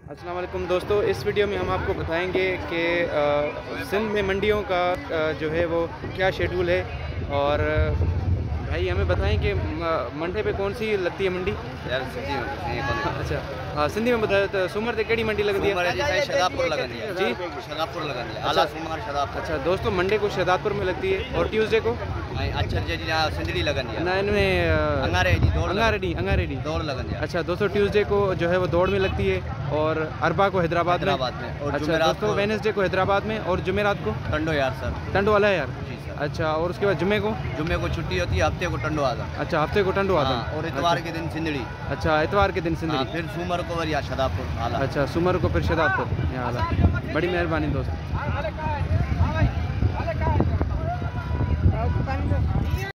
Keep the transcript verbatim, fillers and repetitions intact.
अस्सलाम वालेकुम दोस्तों, इस वीडियो में हम आपको बताएंगे कि सिंध में मंडियों का आ, जो है वो क्या शेड्यूल है। और भाई हमें बताएं कि मंडे पे कौन सी लगती है मंडी? यार सिंधी में अच्छा हाँ, सिंधी में बताया तो सूमर ते केड़ी मंडी लगती है? शहदादपुर लगती है जी, शहदादपुर लगती है। आला सूमर शहदादपुर। अच्छा दोस्तों, मंडे को शहदादपुर में लगती है और ट्यूसडे को अच्छा जी यहाँ सिंधड़ी लगती है। ना इनमें अंगारेडी दौड़ अंगारेडी अंगारेडी दौड़ लगती है। अच्छा दोस्तों, ट्यूसडे को जो है वो दौड़ में लगती है और अरबा को हैदराबाद में। में और अच्छा दोस्तों, वेडनेसडे को हैदराबाद में और जुमेरात को टंडो यार सर टंडो वाला है यार। जी सर। अच्छा, और उसके बाद जुम्मे को जुम्मे को छुट्टी होती है, हफ्ते को टंडो आता। अच्छा, हफ्ते को टंडो आता और इतवार के दिन सिंधड़ी। अच्छा, इतवार के दिन सिंधड़ी। फिर सूमर को या शहदादपुर आला। अच्छा, सुमर को फिर शहदादपुर यहाँ आला। बड़ी मेहरबानी दोस्त।